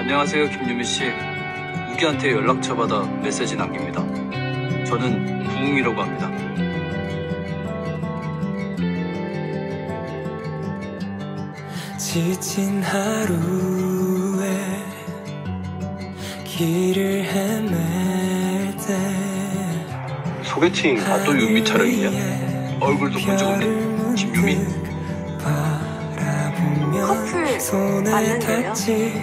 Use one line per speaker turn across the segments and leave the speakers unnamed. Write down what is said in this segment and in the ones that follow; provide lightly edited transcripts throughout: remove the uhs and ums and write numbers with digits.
안녕하세요, 김유미 씨. 우기한테 연락처 받아 메시지 남깁니다. 저는 부웅이라고 합니다.
지친 하루에 길을 헤맬 때
소개팅 또 유미 촬영이냐? 얼굴도 본 적 없는 김유미.
커플 맞는데요?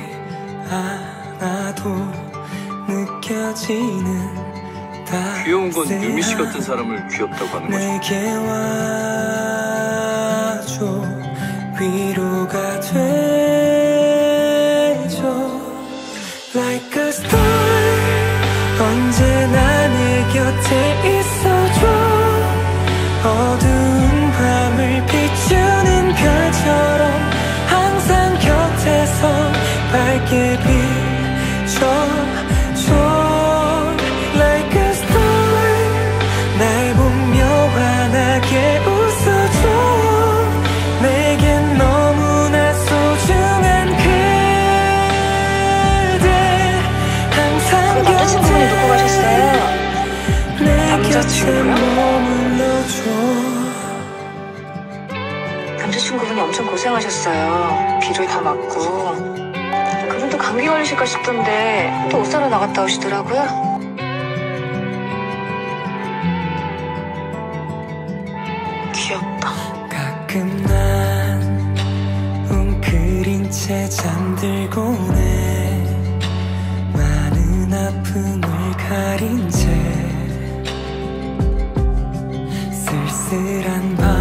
귀여운 건 유미 씨 같은 사람을 귀엽다고 하는 거죠.
내게 와줘 위로가 되죠. Like a star 언제나 내 곁에 있어줘. 어두운 밤을 비추는 별처럼 항상 곁에서 밝게 비춰줘. Like a star 날 보며 환하게 웃어줘. 내겐 너무나 소중한 그대 항상 곁에.
남자친구분이 누구 가셨어요? 남자친구요? 남자친구분이 엄청 고생하셨어요. 비를 다 맞고. 그분도 감기 걸리실까 싶던데 또 옷 사러 나갔다 오시더라고요. 귀엽다.
가끔 난 웅크린 채 잠들고네. 많은 아픔을 가린 채 쓸쓸한 밤